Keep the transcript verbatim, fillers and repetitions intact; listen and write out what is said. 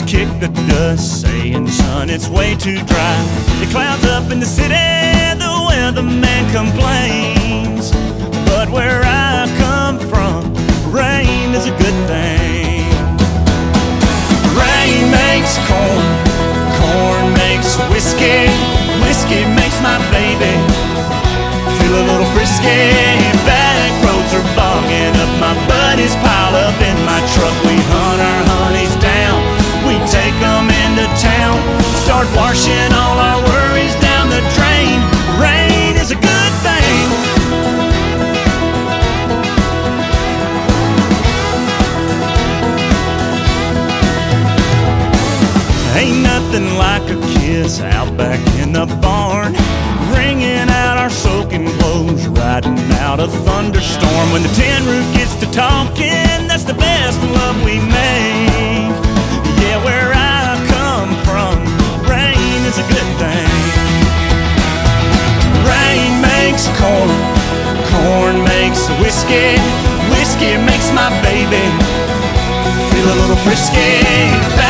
kick the dust, saying, son, it's way too dry. It clouds up in the city, the weatherman complains. But where I come from, rain is a good thing. Rain makes corn, corn makes whiskey, whiskey makes my baby feel a little frisky. Back roads are bogging up, my buddies pile up in my truck. We hunt our honeys down, we take them into town, start washing all our worries down the drain. Rain is a good thing. Ain't nothing like a kiss out back in the barn, wringing out our soaking clothes, riding out a thunderstorm. When the tin roof gets to talking, that's the best love we make. Yeah, where I come from, rain is a good thing. Rain makes corn, corn makes whiskey, whiskey makes my baby feel a little frisky.